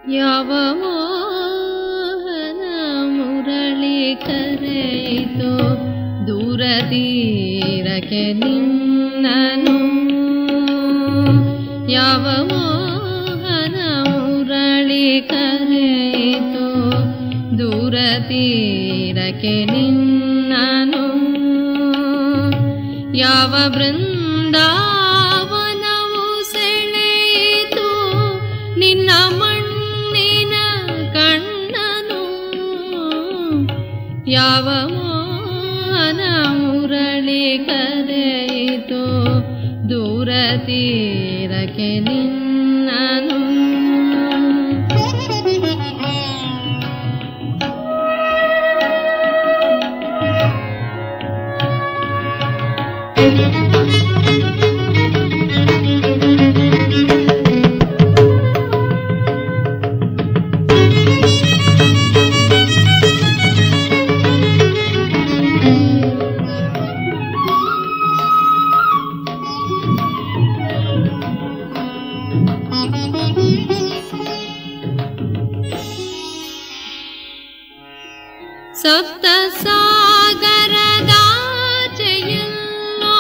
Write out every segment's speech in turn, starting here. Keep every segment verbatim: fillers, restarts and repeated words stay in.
ಯಾವ ಮೋಹನ ಮುರಳಿ ಕರೆಯಿತೋ ದೂರ ತೀರಕ್ಕೆ ನಿನ್ನನು. ಯಾವ ಮೋಹನ ಮುರಳಿ ಕರೆಯಿತೋ ದೂರ ತೀರಕ್ಕೆ ನಿನ್ನನು. ಯಾವ ಬೃಂದಾವನವು ಸೆಳೆಯಿತು ನಿನ್ನ ಮಣ್ಣಿನ ಕಣ್ಣನು. ಯಾವ ಮೋಹನ ಮುರಳಿ ಕರೆಯಿತು ದೂರ ತೀರಕ್ಕೆ ನಿನ್ನನು. ಸಪ್ತ ಸಾಗರದಾಚೆಯಲ್ಲೋ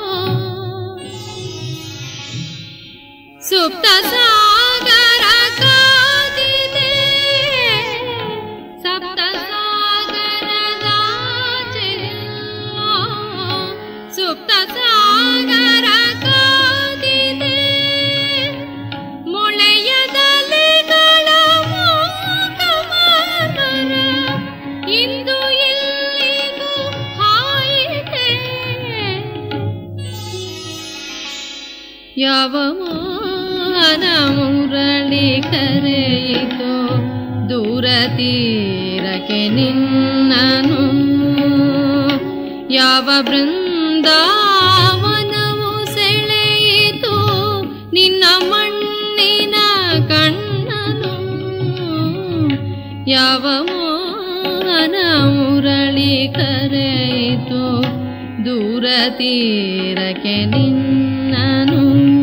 ಸುಪ್ತ ಸಾಗರ ಕಾದಿದೆ. ಸಪ್ತ ಸಾಗರದಾಚೆಯಲ್ಲೋ ಸುಪ್ತ ಸಾಗರ ಕಾದಿದೆ. ಮೊಳೆಯದಲೆಗಳ ಮೂಕಮರ ಇಂದು ಇಲ್ಲಿಗೂ ಹಾಯಿತೆ. ಯಾವ ಮೋಹನ ಮುರಳಿ ಕರೆಯಿತೋ ದೂರ ತೀರಕ್ಕೆ ನಿನ್ನನು. ಯಾವ ಬೃಂದಾವನವು ಸೆಳೆಯಿತು ನಿನ್ನ ಮಣ್ಣಿನ ಕಣ್ಣನು. ಯಾವ ಮೋಹನ ಮುರಳಿ ಕರೆಯಿತು ದೂರ ತೀರಕ್ಕೆ ನಿನ್ನನು.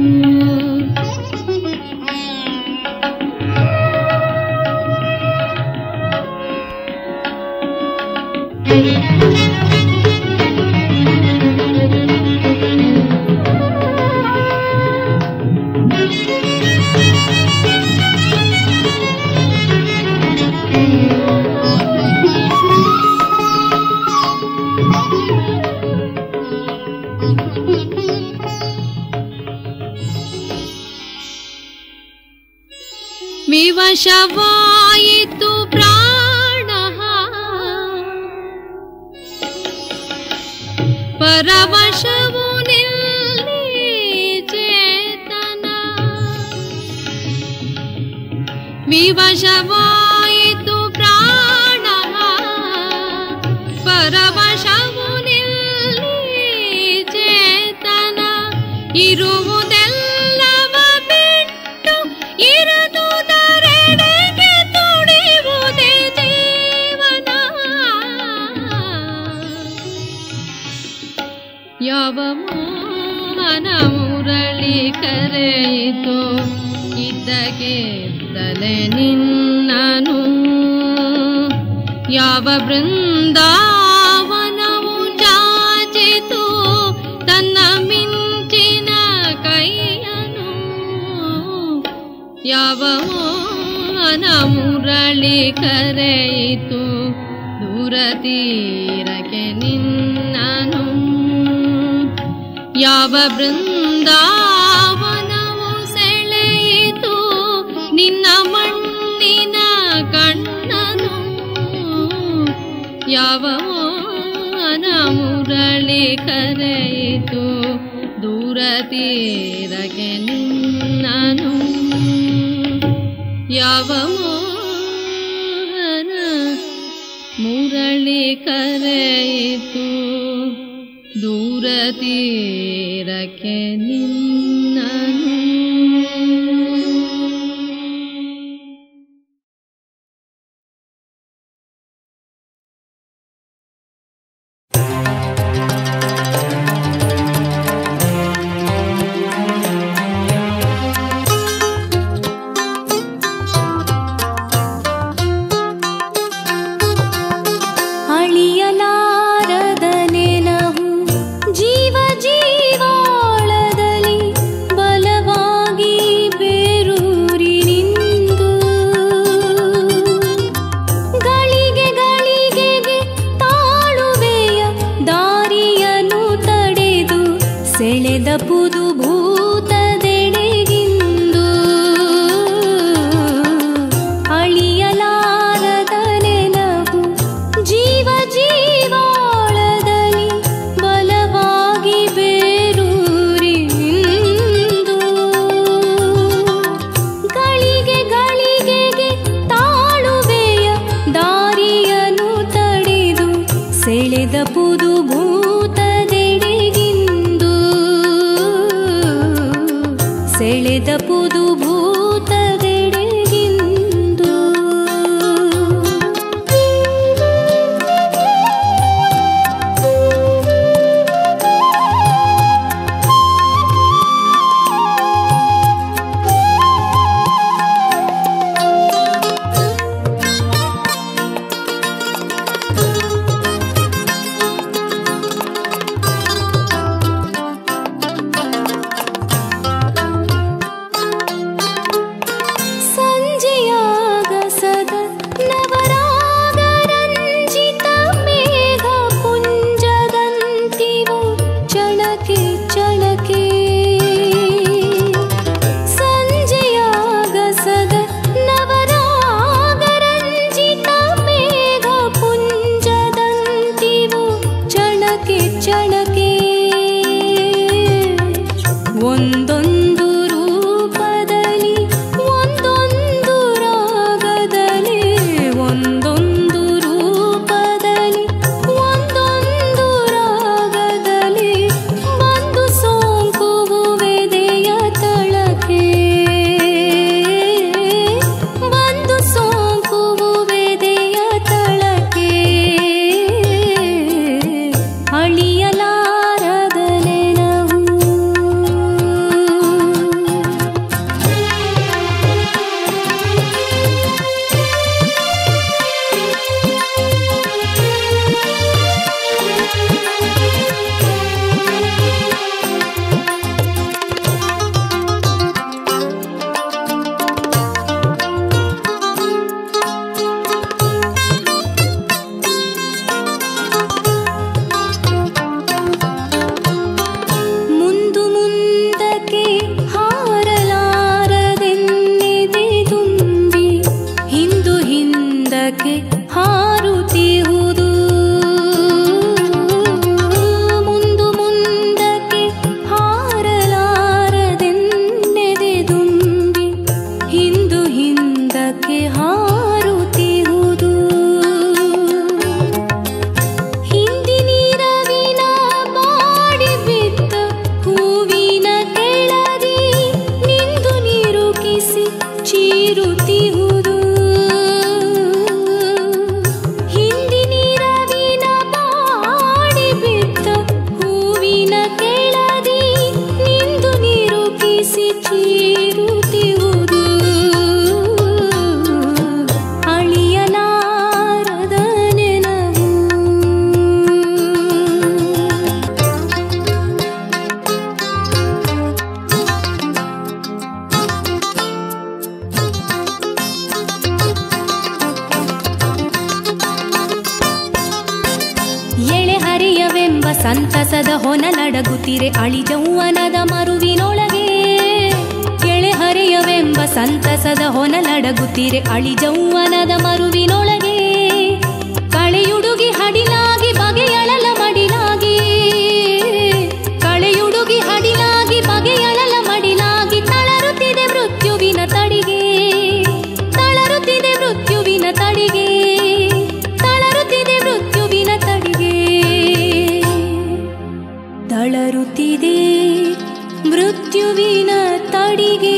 ವಿವಶವಾಯಿತು ಪ್ರಾಣ ಪರವಶವು ನಿಲ್ಲಿ ಚೇತನ. ವಿವಶವಾಯಿತು ಪ್ರಾಣ ಪರವಶವು ನಿಲ್ಲಿ ಚೇತನ. ಇರುವುದೆಲ್ಲವ ಬಿಟ್ಟು ಇರದುದರೆಡೆಗೆ ತುಡಿಯುವುದೇ ಜೀವನ. ಯಾವ ಮೋಹನ ಮುರಳಿ ಕರೆಯಿತೋ ಇದ್ದಕ್ಕಿದ್ದಲೆ ನಿನ್ನನು. ಯಾವ ಬೃಂದಾವನವು ಚಾಚಿತು ತನ್ನ ಮಿಂಚಿನ ಕೈಯನು. ಯಾವ ಮೋಹನ ಮುರಳಿ ಕರೆಯಿತು ದೂರ ತೀರಕ್ಕೆ ನಿನ್ನನು. ಯಾವ ಬೃಂದಾವನವು ಸೆಳೆಯಿತು ನಿನ್ನ ಮಣ್ಣಿನ ಕಣ್ಣನು. ಯಾವ ಮೋಹನ ಮುರಳಿ ಕರೆಯಿತು ದೂರ ತೀರಕ್ಕೆ ನಿನ್ನನು. ಯಾವ ಮೋಹನ ಮುರಳಿ ಕರೆಯಿತು ದೂರ ತೀರಕ್ಕೆ ನಿನ್ನನು. ಸೇದಪುದು ಭೂತದೆಡೆಗಿಂದು. ಒಂದೊಂದು ರೂಪದಲ್ಲಿ ಒಂದೊಂದು ರಾಗದಲ್ಲಿ, ಒಂದೊಂದು ರೂಪದಲ್ಲಿ ಒಂದೊಂದು ರಾಗದಲ್ಲಿ ಬಂದು ಸೋಂಕುವುವೆದೆಯ ತಳಕೆ, ಬಂದು ಸೋಂಕುವುವೆದೆಯ ತಳಕೆ. ಅಳಿಯಲಾರದ ನೆನವು ಮುಂದು ಮುಂದಕ್ಕೆ ಹಾರಲಾರದೆನ್ನೆದೆ ತುಂಬಿ ಹಿಂದು ಹಿಂದಕ್ಕೆ ಹಾರುತ್ತಿಹುದು. ಮುಂದು ಮುಂದಕ್ಕೆ ಹಾರಲಾರದೆನ್ನೆದೆ ತುಂಬಿ ಹಿಂದು ಹಿಂದಕ್ಕೆ ಹಾರುತ್ತಿಹುದು. ಹಿಂದಿನಿರವಿನ ಬಾಡಿ ಬಿದ್ದ ಹೂವಿನ ಕೆಳದಿ ನಿಂದು ನಿರುಕಿಸಿ ಚೀರುತ್ತಿಹುದು. ಹಿಂದಿನಿರವಿನ ಬಾಡಿ ಬಿದ್ದ ಹೂವಿನ ಕೆಳದಿ ನಿಂದು ನಿರುಕಿಸಿ ಚೀರುತ್ತಿಹುದು. ಅಳಿಯಲಾರದ ನೆನವು ಎಳೆಹರೆಯವೆಂಬ ಸಂತಸದ ಹೊನಲಡಗುತ್ತಿರೆ ಅಳಿಜೌವನದ ಮರುವಿನೊಳಗೆ. ಎಳೆಹರೆಯವೆಂಬ ಸಂತಸದ ಹೊನಲಡಗುತ್ತಿರೆ ಅಳಿಜೌವನದ ಮರುವಿನೊಳಗೆ. ಕಳೆಯುಡುಗಿ ಹಡಿಲಾಗಿ ಬಗೆಯಳಲ ಮಡಿಲಾಗಿ, ಕಳೆಯುಡುಗಿ ಹಡಿಲಾಗಿ ಬಗೆಯಳಲ ಮಡಿಲಾಗಿ ತಳರುತ್ತಿದೆ ಮೃತ್ಯುವಿನ ತಡಿಗೆ, ತಳರುತ್ತಿದೆ ಮೃತ್ಯುವಿನ ತಡಿಗೆ, ತಳರುತ್ತಿದೆ ಮೃತ್ಯುವಿನ ತಡಿಗೆ. ತಳರುತ್ತಿದೆ ಮೃತ್ಯುವಿನ ತಡಿಗೆ.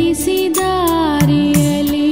ದಾರಿಯಲಿ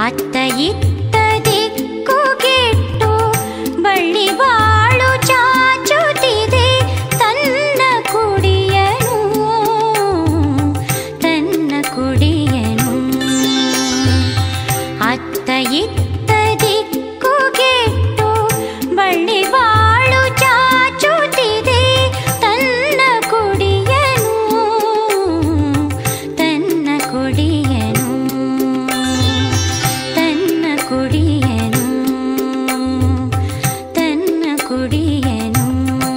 ಅತ್ತ ಇತ್ತ ದಿಕ್ಕುಗೆಟ್ಟು ಬಳ್ಳಿ ಬಾಳು ಚಾಚುತ್ತಿದೆ ತನ್ನ ಕುಡಿಯನು ತನ್ನ ಕುಡಿಯನು. ಅತ್ತ ಇತ್ತ ದಿಕ್ಕುಗೆಟ್ಟು ಬಳ್ಳಿ ಬಾಳು ಚಾಚುತ್ತಿದೆ ತನ್ನ ಕುಡಿಯನು ತನ್ನ ಕುಡಿಯನು ತನ್ನ ಕುಡಿಯನು ತನ್ನ ಕುಡಿಯನು.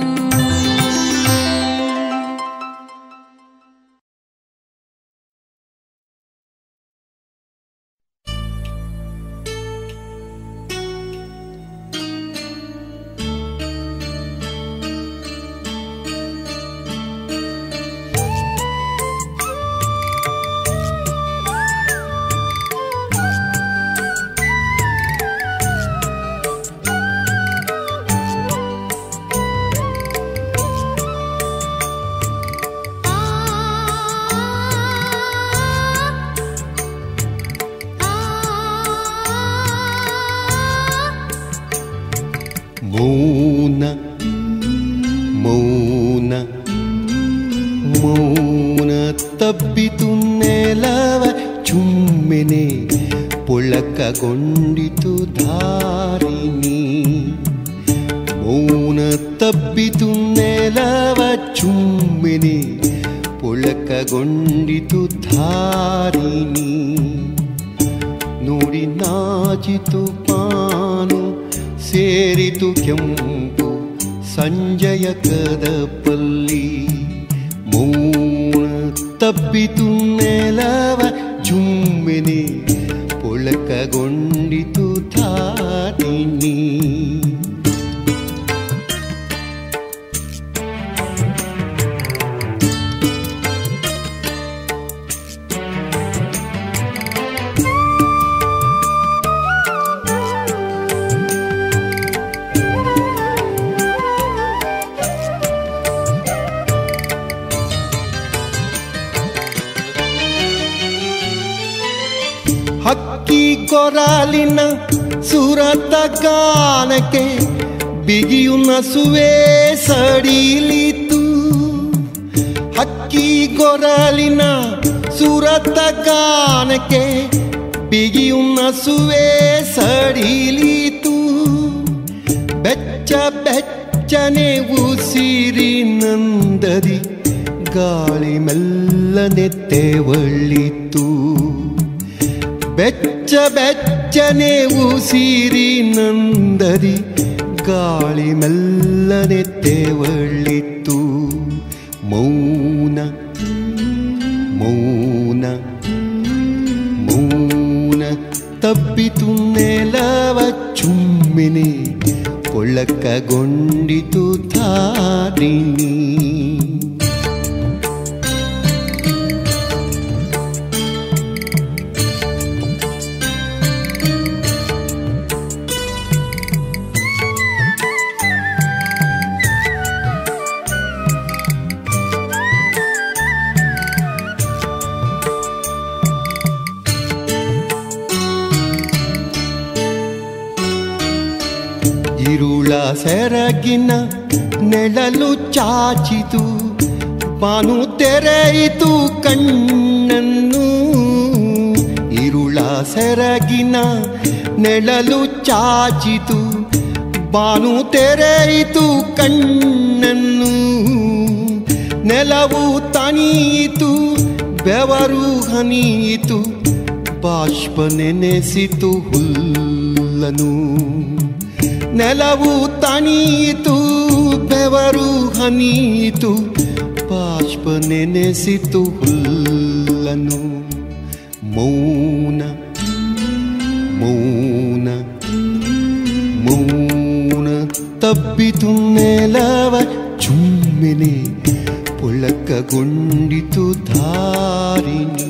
ಮೌನ ಮೌನ ಮೌನ ತಬ್ಬಿತು ನೆಲವ ಚುಮ್ಮೆನೆ ಪೊಳಕಗೊಂಡಿತು ಧಾರಿಣಿ. ಮೌನ ತಬ್ಬಿತು ನೆಲವ ಚುಮ್ಮೆನೆ ಪೊಳಕಗೊಂಡಿತು ಧಾರಿಣಿ. ನೋಡಿ ನಾಚಿತು ಪಾನು ಸೇರಿತು ಕೆಂಪು ಸಂಜಯ ಕದಪಲ್ಲಿ. ಮೌನ ತಬ್ಬಿತು ನೆಲವ ಚುಮ್ಮೆನೆ ಪೊಳಕಗೊಂಡಿತು ಧಾರಿಣಿ. ಹಕ್ಕಿ ಕೊರಾಲಿನ ಸುರತ ಗಾನಕ್ಕೆ ಬಿಗಿಯು ನಸುವೆ ಸಡಿಲಿತು. ಹಕ್ಕಿ ಕೊರಾಲಿನ ಸುರತ ಗಾನಕ್ಕೆ ಬಿಗಿಯು ನಸುವೆ ಸಡಿಲಿತು. ಬೆಚ್ಚ ಬೆಚ್ಚನೆ ಉಸಿರಿ ನಂದದಿ ಗಾಳಿ ಮೆಲ್ಲನೆ ತೆವಳಿತು. ಬೆಚ್ಚ ಬೆಚ್ಚನೆ ಉಸಿರಿ ನಂದದಿ ಗಾಳಿ ಮೆಲ್ಲನೆ ತೆವಳಿತು. ಮೌನ ಮೌನ ಮೌನ ತಬ್ಬಿತು ನೆಲವ ಚುಮ್ಮೆನೆ ಪೊಳಕಗೊಂಡಿತು ಧಾರಿಣಿ. ಇರುಳ ಸೆರಗಿನ ನೆಳಲು ಚಾಚಿತು ಬಾನು ತೆರೆಯಿತು ಕಣ್ಣನ್ನು. ಇರುಳ ಸೆರಗಿನ ನೆಳಲು ಚಾಚಿತು ಬಾನು ತೆರೆಯಿತು ಕಣ್ಣನ್ನು. ನೆಲವು ತಣಿಯಿತು ಬೆವರು ಹನಿಯಿತು ಬಾಷ್ಪ ನೆನೆಸಿತು ಹುಲ್ಲನು. ನೆಲವು ತಣಿಯಿತು ಬೆವರು ಹನಿಯಿತು ಬಾಷ್ಪ ನೆನೆಸಿತು ಹುಲ್ಲನು. ಮೌನ ಮೌನ ಮೌನ ತಬ್ಬಿತು ನೆಲವ ಚುಮ್ಮೆನೆ ಪೊಳಕಗೊಂಡಿತು ಧಾರಿಣಿ.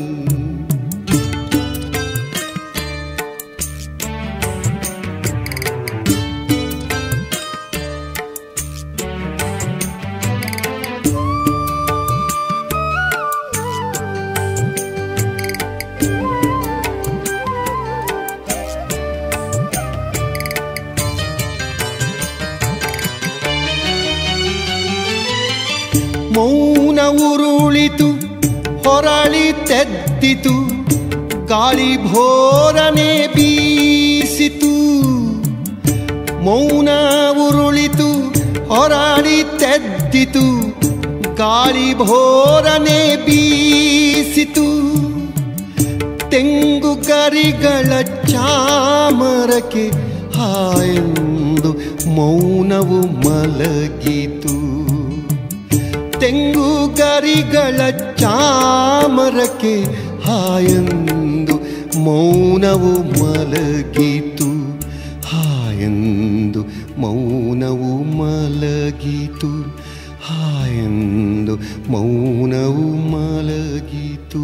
ಮೌನ ಉರುಳಿತು ಹೊರಳಿತೆದ್ದಿತು ಗಾಳಿ ಭೋರನೆ ಬೀಸಿತು ಮೌನ ಉರುಳಿತು ಹೊರಳಿತೆದ್ದಿತು ಗಾಳಿ ಭೋರನೆ ಬೀಸಿತು ತೆಂಗು ಗರಿಗಳ ಚಾಮರಕ್ಕೆ ಹಾಯೆಂದು ಮೌನವು ಮಲಗಿತು ತೆಂಗು ಗರಿಗಳ ಚಾಮರಕ್ಕೆ ಹಾಯೆಂದು ಮೌನವು ಮಲಗಿತು ಹಾಯೆಂದು ಮೌನವು ಮಲಗಿತು ಹಾಯೆಂದು ಮೌನವು ಮಲಗಿತು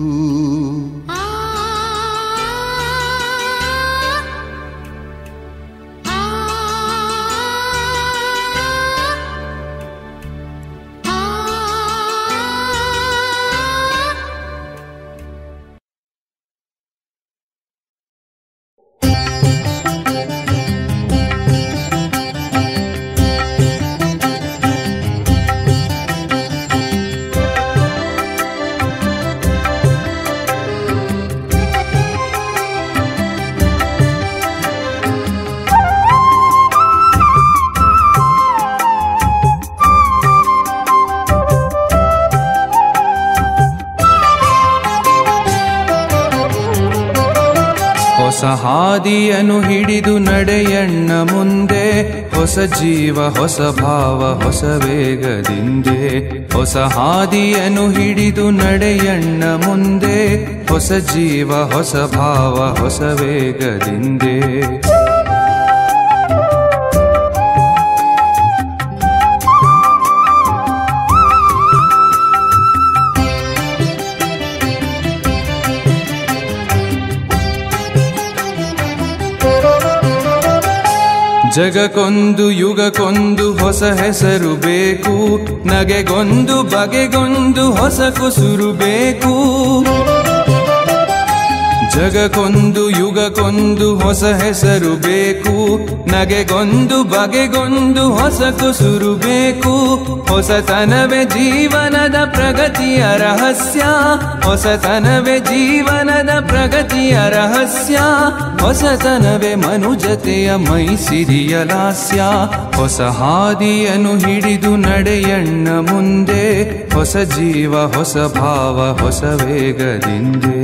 ಹೊಸ ಹಾದಿಯನ್ನು ಹಿಡಿದು ನಡೆಯಣ್ಣ ಮುಂದೆ ಹೊಸ ಜೀವ ಹೊಸ ಭಾವ ಹೊಸ ವೇಗದಿಂದೆ ಹೊಸ ಹಾದಿಯನ್ನು ಹಿಡಿದು ನಡೆಯಣ್ಣ ಮುಂದೆ ಹೊಸ ಜೀವ ಹೊಸ ಭಾವ ಹೊಸ ವೇಗದಿಂದೆ ಜಗಕ್ಕೊಂದು ಯುಗಕ್ಕೊಂದು ಹೊಸ ಹೆಸರು ಬೇಕು ನಗೆಗೊಂದು ಬಗೆಗೊಂದು ಹೊಸ ಕುಸುರು ಬೇಕು ಜಗಕ್ಕೊಂದು ಯುಗಕ್ಕೊಂದು ಹೊಸ ಹೆಸರು ಬೇಕು ನಗೆಗೊಂದು ಬಗೆಗೊಂದು ಹೊಸ ಕುಸುರು ಬೇಕು ಹೊಸತನವೇ ಜೀವನದ ಪ್ರಗತಿಯ ರಹಸ್ಯ ಹೊಸತನವೇ ಜೀವನದ ಪ್ರಗತಿಯ ರಹಸ್ಯ ಹೊಸತನವೇ ಮನುಜತೆಯ ಮೈಸಿರಿಯ ಲಾಸ್ಯ ಹೊಸ ಹಾದಿಯನ್ನು ಹಿಡಿದು ನಡೆಯಣ್ಣ ಮುಂದೆ ಹೊಸ ಜೀವ ಹೊಸ ಭಾವ ಹೊಸ ವೇಗದಿಂದೆ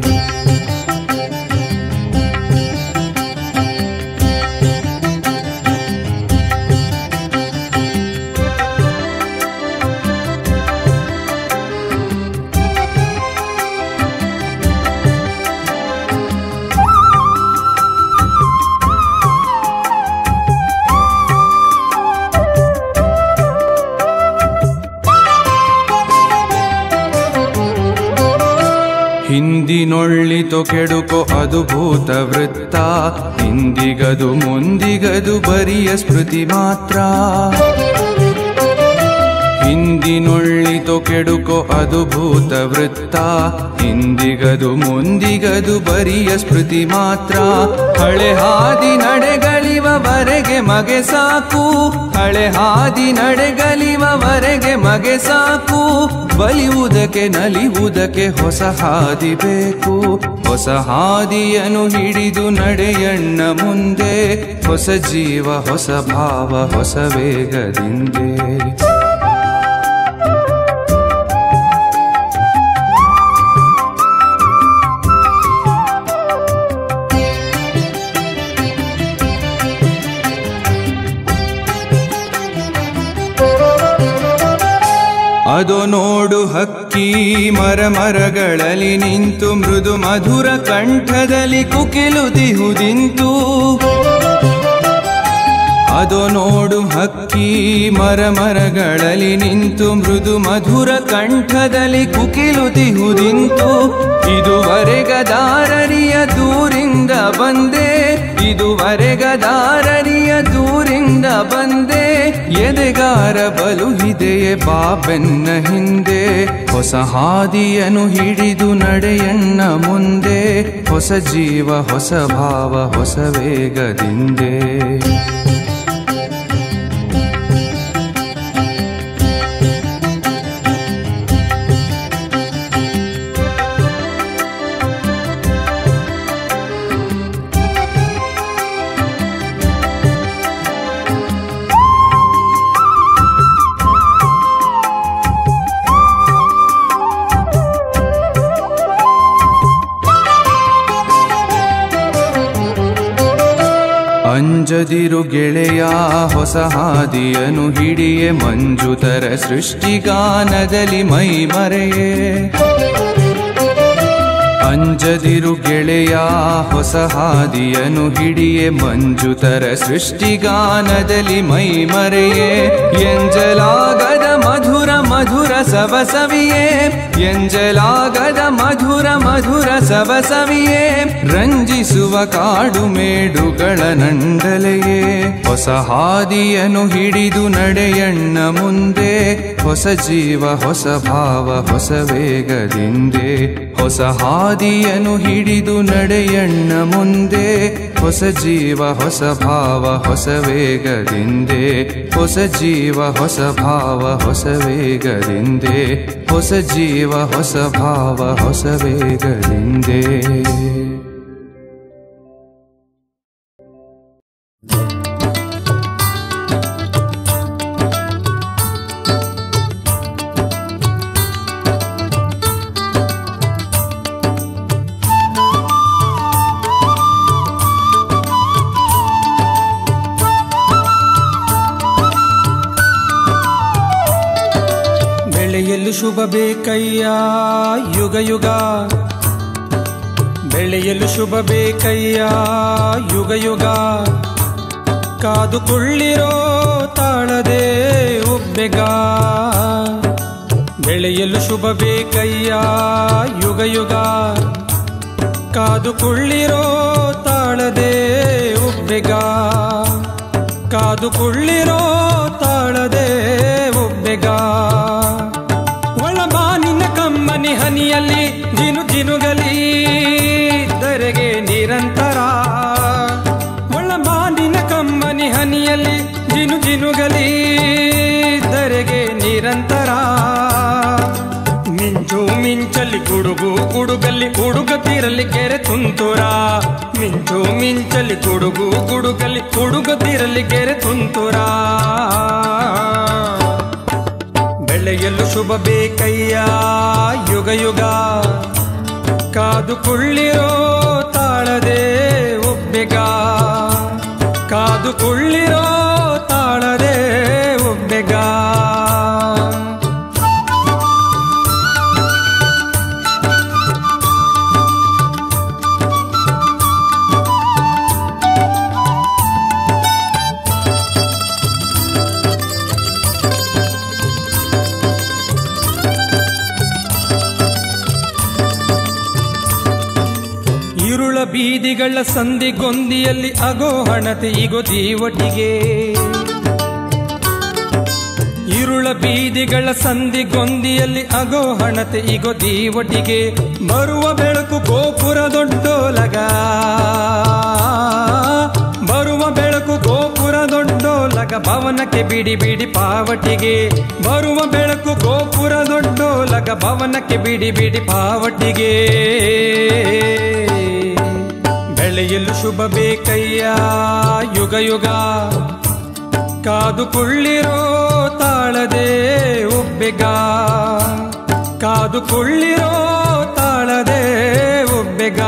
ಹಿಂದಿನೊಳ್ಳಿತು ಕೆಡುಕೋ ಅದು ಭೂತ ವೃತ್ತ ಹಿಂದಿಗದು ಮುಂದಿಗದು ಬರಿಯ ಸ್ಮೃತಿ ಮಾತ್ರ ಹಿಂದಿನೊಳ್ಳಿತು ಕೆಡುಕೋ ಅದು ಭೂತ ವೃತ್ತ ಹಿಂದಿಗದು ಮುಂದಿಗದು ಬರಿಯ ಸ್ಮೃತಿ ಮಾತ್ರ ಹಳೆ ಹಾದಿ ನಡೆಗಲಿವವರೆಗೆ ಮಗೆ ಸಾಕು ಹಳೆ ಹಾದಿ ನಡೆಗಲಿವವರೆಗೆ ಮಗೆ ಸಾಕು ಬಲಿಯುವುದಕ್ಕೆ ನಲಿಯುವುದಕ್ಕೆ ಹೊಸ ಹಾದಿ ಬೇಕು ಹೊಸ ಹಾದಿಯನ್ನು ಹಿಡಿದು ನಡೆಯಣ್ಣ ಮುಂದೆ ಹೊಸ ಜೀವ ಹೊಸ ಭಾವ ಹೊಸ ವೇಗದಿಂದೆ ಅದೋ ನೋಡು ಹಕ್ಕಿ ಮರ ಮರಗಳಲ್ಲಿ ನಿಂತು ಮೃದು ಮಧುರ ಕಂಠದಲ್ಲಿ ಕುಕಿಲುದಿಹುದಿಂತು ಅದೋ ನೋಡು ಹಕ್ಕಿ ಮರ ಮರಗಳಲ್ಲಿ ನಿಂತು ಮೃದು ಮಧುರ ಕಂಠದಲ್ಲಿ ಕುಕಿಲುದಿಹುದಿಂತು ಇದುವರೆಗದಾರರಿಯ ದೂರಿಂದ ಬಂದೆ ಇದುವರೆಗದಾರರಿಯ ದೂರಿಂದ ಬಂದೆ ಎದೆಗಾರ ಬಲು ಇದೆಯೇ ಬಾಬೆನ್ನ ಹಿಂದೆ ಹೊಸ ಹಾದಿಯನ್ನು ಹಿಡಿದು ನಡೆಯಣ್ಣ ಮುಂದೆ ಹೊಸ ಜೀವ ಹೊಸ ಭಾವ ಹೊಸ ವೇಗದಿಂದೆ ಅಂಜದಿರು ಗೆಳೆಯ ಹೊಸ ಹಾದಿಯನು ಹಿಡಿಯೆ ಮಂಜುತರ ಸೃಷ್ಟಿಗಾನದಲ್ಲಿ ಮೈ ಮರೆಯೇ ಅಂಜದಿರು ಗೆಳೆಯ ಹೊಸ ಹಾದಿಯನು ಹಿಡಿಯೆ ಮಂಜುತರ ಸೃಷ್ಟಿಗಾನದಲ್ಲಿ ಮೈ ಮರೆಯೇ ಎಂಜಲಾಗದ ಮಧುರ ಮಧುರ ಸವಸವಿಯೇ ಎಂಜಲಾಗದ ಮಧುರ ಮಧುರ ಸವಸವಿಯೇ ರಂಜಿಸುವ ಕಾಡು ಮೇಡುಗಳ ನಂಡಲೆಯೇ ಹೊಸ ಹಾದಿಯನು ಹಿಡಿದು ನಡೆಯಣ್ಣ ಮುಂದೆ ಹೊಸ ಜೀವ ಹೊಸ ಭಾವ ಹೊಸ ವೇಗದಿಂದೆ ಹೊಸ ಹಾದಿಯನು ಹಿಡಿದು ನಡೆಯಣ್ಣ ಮುಂದೆ ಹೊಸ ಜೀವ ಹೊಸ ಭಾವ ಹೊಸ ವೇಗದಿಂದೆ ಹೊಸ ಜೀವ ಹೊಸ ಭಾವ ಹೊಸ ವೇಗದಿಂದೆ ಹೊಸ ಜೀವ ಹೊಸ ಭಾವ ಹೊಸ ವೇಗದಿಂದೆ ಬೆಳೆಯಲು ಶುಭ ಬೇಕಯ್ಯ ಯುಗ ಯುಗ ಬೆಳೆಯಲು ಶುಭ ಬೇಕಯ್ಯ ಯುಗ ಯುಗ ಕಾದುಕೊಳ್ಳಿರೋ ತಾಳದೆ ಒಬ್ಬೆಗ ಬೆಳೆಯಲು ಶುಭ ಬೇಕಯ್ಯ ಯುಗ ಯುಗ ಕಾದುಕೊಳ್ಳಿರೋ ತಾಳದೆ ಒಬ್ಬೆಗ ಕಾದುಕೊಳ್ಳಿರೋ ತಾಳದೆ ಒಬ್ಬೆಗ ಒಳಬಾನಿನ ಕಮ್ಮನಿ ಹನಿಯಲ್ಲಿ ಜಿನು ಜಿನುಗಲಿ ದರೆಗೆ ನಿರಂತರ ಒಳಬಾನಿನ ಕಮ್ಮನಿ ಹನಿಯಲ್ಲಿ ಜಿನು ಜಿನುಗಲಿ ದರೆಗೆ ನಿರಂತರ ಮಿಂಚು ಮಿಂಚಲಿ ಗುಡುಗು ಗುಡುಗಲ್ಲಿ ಹುಡುಗತಿರಲಿ ಕೆರೆ ತುಂತುರ ಮಿಂಚು ಮಿಂಚಲಿ ಗುಡುಗು ಗುಡುಗಲ್ಲಿ ಹುಡುಗತಿರಲಿ ಕೆರೆ ತುಂತುರ ಬೆಳೆಯಲು ಶುಭ ಬೇಕಯ್ಯ ಯುಗ ಯುಗ ಕಾದುಕೊಳ್ಳಿರೋ ತಾಳದೆ ಒಬ್ಬೆಗ ಕಾದುಕೊಳ್ಳಿರೋ ತಾಳದೆ ಒಬ್ಬೆಗ ಬೀದಿಗಳ ಸಂದಿಗೊಂದಿಯಲ್ಲಿ ಅಗೋ ಹಣತೆ ಇಗೋ ದೀವಟಿಗೆ ಇರುಳ ಬೀದಿಗಳ ಸಂದಿಗೊಂದಿಯಲ್ಲಿ ಅಗೋ ಹಣತೆ ಇಗೋ ದೀವಟಿಗೆ ಬರುವ ಬೆಳಕು ಗೋಪುರ ದೊಡ್ಡೋಲಗ ಬರುವ ಬೆಳಕು ಗೋಪುರ ದೊಡ್ಡೋಲಗ ಭವನಕ್ಕೆ ಬಿಡಿ ಬಿಡಿ ಪಾವಟಿಗೆ ಬರುವ ಬೆಳಕು ಗೋಪುರ ದೊಡ್ಡೋಲಗ ಭವನಕ್ಕೆ ಬಿಡಿ ಬಿಡಿ ಪಾವಟಿಗೆ ಬೆಳೆಯಲು ಶುಭ ಬೇಕಯ್ಯ ಯುಗ ಯುಗ ಕಾದುಕೊಳ್ಳಿರೋ ತಾಳದೆ ಒಬ್ಬೆಗ ಕಾದುಕೊಳ್ಳಿರೋ ತಾಳದೆ ಒಬ್ಬೆಗ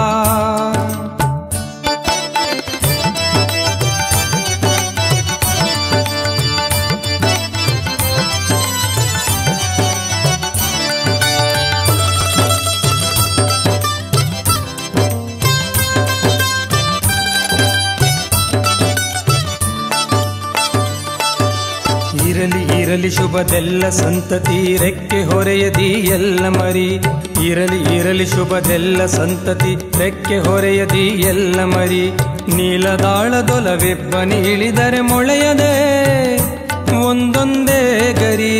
ಇರಲಿ ಇರಲಿ ಶುಭದೆಲ್ಲ ಸಂತತಿ ರೆಕ್ಕೆ ಹೊರೆಯದಿ ಎಲ್ಲ ಮರಿ ಇರಲಿ ಇರಲಿ ಶುಭದೆಲ್ಲ ಸಂತತಿ ರೆಕ್ಕೆ ಹೊರೆಯದಿ ಎಲ್ಲ ಮರಿ ನೀಲದಾಳದೊಲವೆಬ್ಬನಿ ಇಳಿದರೆ ಮೊಳೆಯದೆ ಒಂದೊಂದೇ ಗರಿ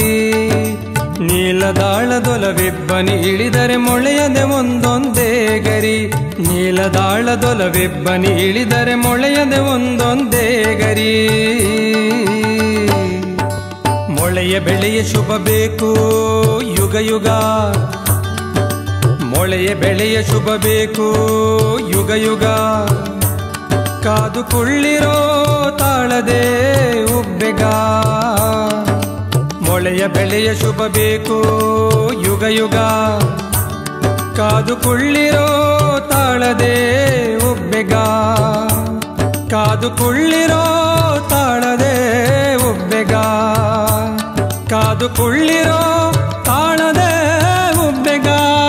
ನೀಲದಾಳದೊಲವೆಬ್ಬನಿ ಇಳಿದರೆ ಮೊಳೆಯದೆ ಒಂದೊಂದೇ ಗರಿ ನೀಲದಾಳದೊಲವೆಬ್ಬನಿ ಇಳಿದರೆ ಮೊಳೆಯದೆ ಒಂದೊಂದೇ ಗರಿ ಮೊಳೆಯ ಬೆಳೆಯ ಶುಭ ಬೇಕು ಯುಗ ಯುಗ ಮೊಳೆಯ ಬೆಳೆಯ ಶುಭ ಬೇಕು ಯುಗ ಯುಗ ಕಾದುಕೊಳ್ಳಿರೋ ತಾಳದೆ ಒಬ್ಬೆಗ ಮೊಳೆಯ ಬೆಳೆಯ ಶುಭ ಬೇಕು ಯುಗ ಯುಗ ಕಾದುಕೊಳ್ಳಿರೋ ತಾಳದೆ ಒಬ್ಬೆಗ ಕಾ ಕಾದು ಕುಳ್ಳಿರೋ ತಾಳದೆ ಉಬ್ಬೆಗ ಕಾದು ಕುಳ್ಳಿರೋ ತಾಳದೆ ಉಬ್ಬೆಗ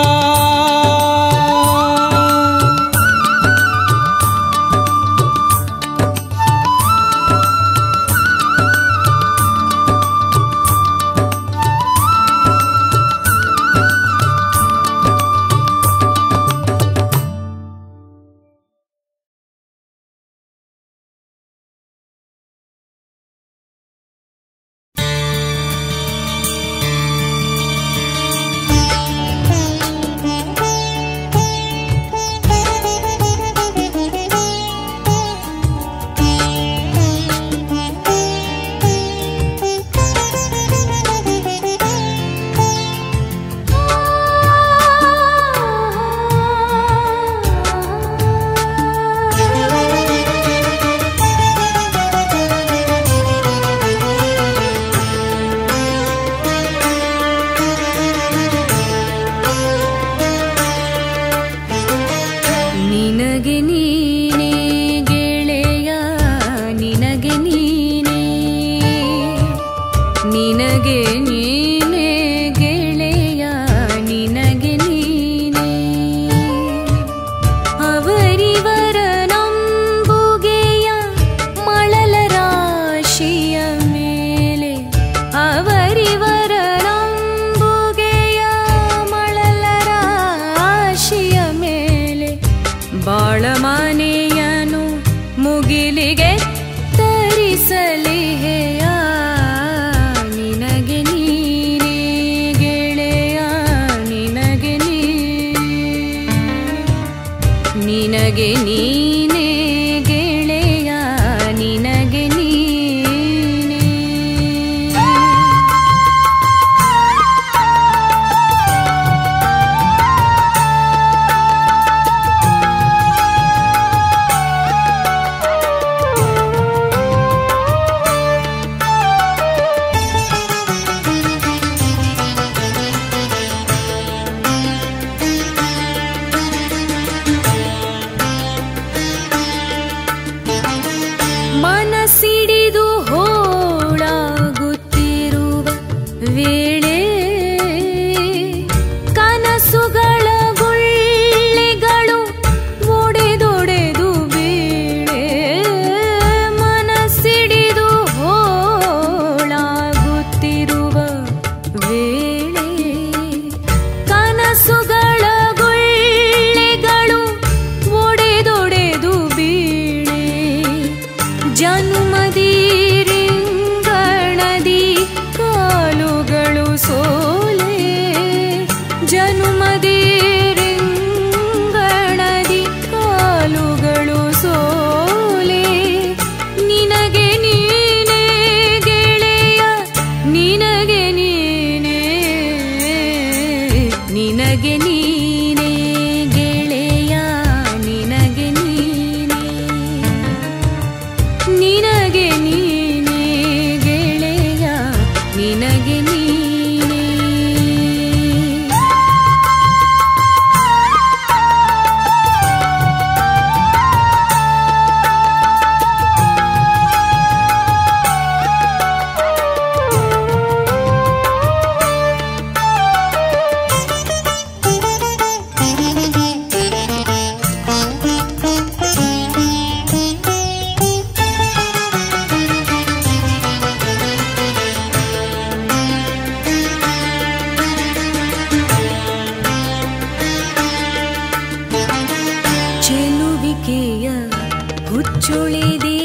ಹುಚ್ಚುಳಿದೆ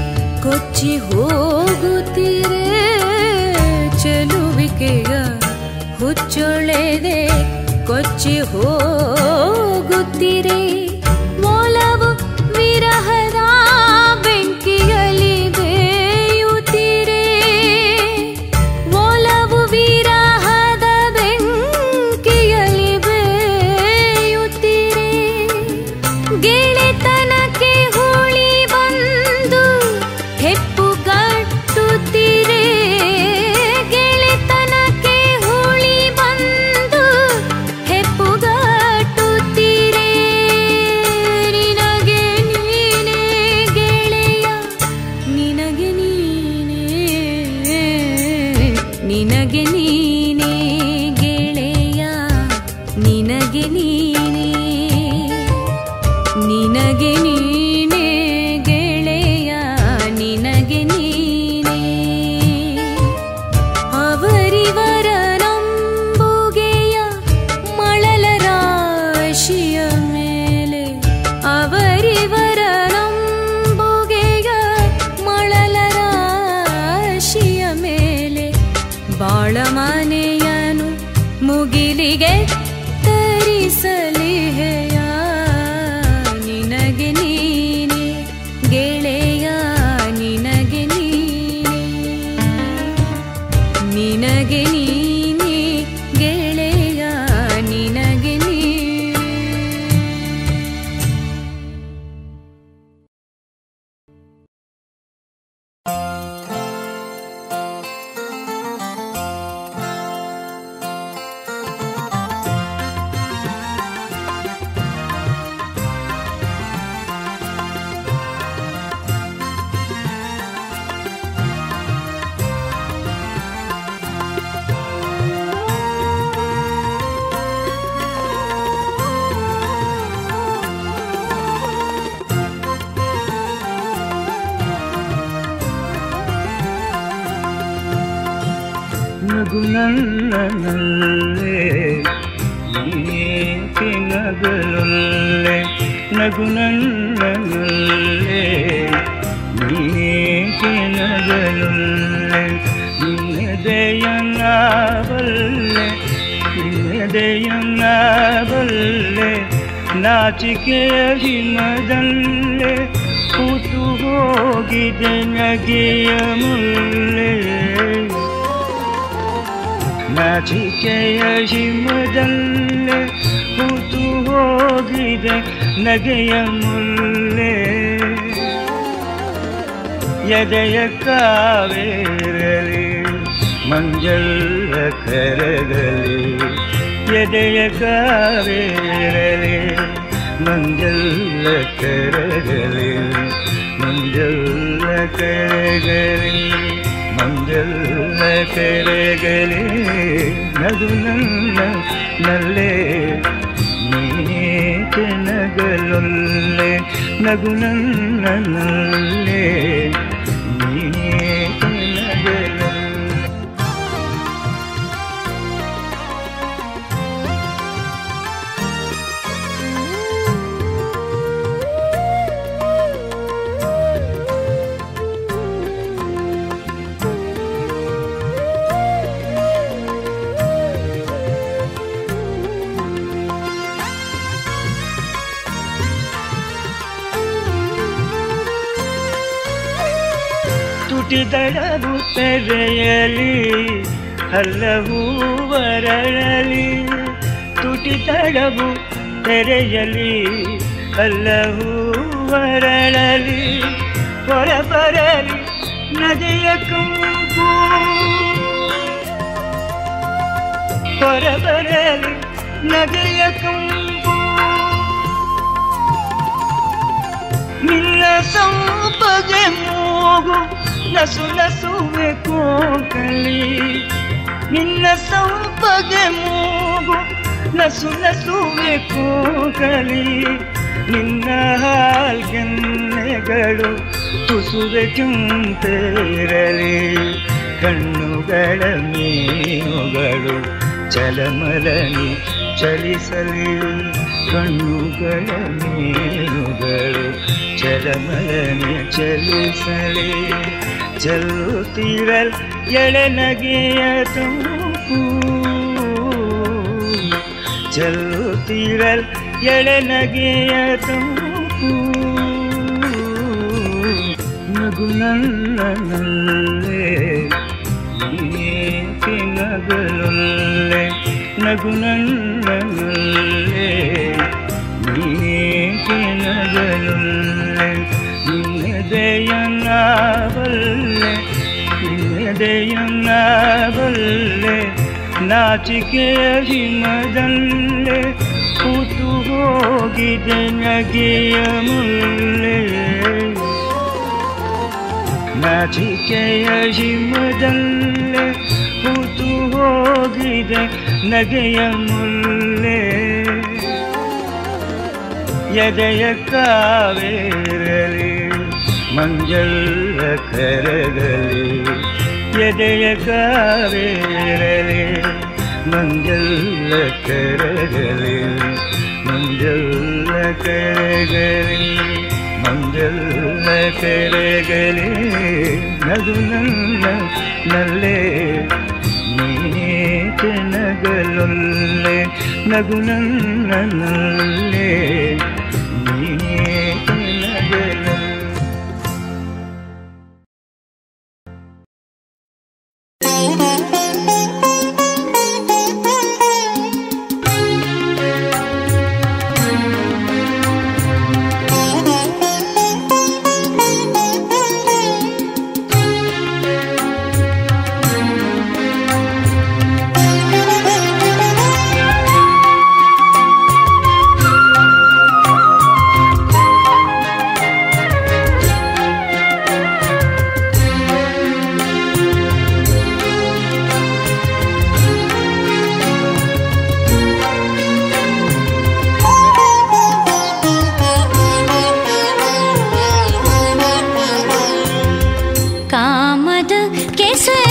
ಕೊಚ್ಚಿ ಹೋಗುತ್ತೀರೆ ಚೆಲುವಿಕೆಯ ಹುಚ್ಚುಳಿದೆ ಕೊಚ್ಚಿ ಹೋಗುತ್ತೀರೆ ಒಲವು ವಿರಹದ ಬೆಂಕಿಯಲ್ಲಿ ಬೇಯುತ್ತೀರೆ ಒಲವು ವಿರಹದ ಬೆಂಕಿಯಲ್ಲಿ ಬೇಯುತ್ತೀರೆ ಗೆಳೆತನಕ್ಕೆ ಹುಳಿ ಬಂದು ಹೆಪ್ಪುಗಟ್ಟುತ್ತೀರೆ ಗೆಳೆತನಕ್ಕೆ ಹುಳಿ ಬಂದು ಹೆಪ್ಪುಗಟ್ಟುತ್ತೀರೆ ನಗು ನನ್ನನಲ್ಲೇ ನೀನೇಕೆ ನಗಲೊಲ್ಲೆ ನಗು ನನ್ನನಲ್ಲೇ ನೀನೇಕೆ ನಗಲೊಲ್ಲೆ ನಿನ್ನದೆಯನ್ನಬಲ್ಲೆ ನಿನ್ನದೆಯನ್ನಬಲ್ಲೆ ನಾಚಿಕೆಯ ಹಿಮದಲ್ಲೇ ಕೂತು ಹೋಗಿದೆ ನಗೆಯ ಮುಲ್ಲೆ ನಾಚಿಕೆಯ ಹಿಮದಲ್ಲೇ ಕೂತು ಹೋಗಿದೆ ನಗೆಯ ಮುಲ್ಲೆ ಎದೆಯ ಕಾವೇರಲಿ ಮಂಜಲ್ಲ ಕರಗಲಿ ಎದೆಯ ಕಾವೇರಲಿ ಮಂಜಲ್ಲ ಕರಗಲಿ ಮಂಜಲ್ಲ ಕರಗಲಿ ಮಂಜಲ್ಲ ಕರಗಲಿ ನಗು ನನ್ನ ನಲ್ಲೇ ನೀನೇಕೆ ನಗಲೊಲ್ಲೆ ನಗು ನನ್ನ ನಲ್ಲೇ ನೀನೇಕೆ ನಗಲೊಲ್ಲೆ. ತುಟಿದಳವು ತೆರೆಯಲಿ ಹಲ್ಲವು ವರಳಲಿ ತುಟಿದಳವು ತೆರೆಯಲಿ ಹಲ್ಲವು ವರಳಲಿ ಹೊರಬರಲಿ ನದಿಯ ಕಂಪು ಹೊರಬರಲಿ ನದಿಯ ಕಂಪು ನಿನ್ನ ಸಂಪಗೆ ಮೂಗು ನಸು ನಸುವೆ ಕೋಕಲಿ ನಿನ್ನ ಸಂಪಗೆ ಮೂಗು ನಸು ನಸುವೆ ಕೋಕಲಿ ನಿನ್ನ ಹಾಲ್ಗೆನ್ನೆಗಳು ತುಸುವೆ ಕೆಂಪೇರಲಿ ಕಣ್ಣುಗಳ ಮೀನುಗಳು ಚಲಮಲನಿ ಚಲಿಸಲಿ ಕಣ್ಣುಗಳ ಮೀನುಗಳು ಚಲಮಲನಿ ಚಲಿಸಲಿ ಚೆಲ್ಲುತ್ತಿರಲ್ ಎಳೆನಗೆಯ ತಂಪು ಚೆಲ್ಲುತ್ತಿರಲ್ ಎಳೆನಗೆಯ ತಂಪು ನಗು ನನ್ನನಲ್ಲೇ ನೀನೇಕೆ ನಗಲೊಲ್ಲೆ ನಗು ನನ್ನನಲ್ಲೇ ನೀನೇಕೆ ನಗಲೊಲ್ಲೆ ನಿನ್ನದೆಯನ್ನಬಲ್ಲೆ ನಿನ್ನದೆಯನ್ನಬಲ್ಲೆ ನಾಚಿಕೆಯ ಹಿಮದಲ್ಲೇ ಕೂತು ಹೋಗಿದೆ ನಗೆಯ ಮುಲ್ಲೆ ನಾಚಿಕೆಯ ಹಿಮದಲ್ಲೇ ಕೂತು ಹೋಗಿದೆ ನಗೆಯ ಮುಲ್ಲೆ ಎದೆಯ ಕಾವೇರಲಿ ಮಂಜಲ್ಲ ಕರಗಲಿ ಎದೆಯ ಕಾವೇರಲಿ ಮಂಜಲ್ಲ ಕರಗಲಿ ಮಂಜಲ್ಲ ಕರಗಲಿ ಮಂಜಲ್ಲ ಕರಗಲಿ ನಗು ನನ್ನ ನಲ್ಲೇ ನೀನೇಕೆ ನಗಲೊಲ್ಲೆ ನಗು ನನ್ನ ನಲ್ಲೇ ನೀನೇಕೆ ನಗಲೊಲ್ಲೆ. ಕಾಮದ ಕೆಸರು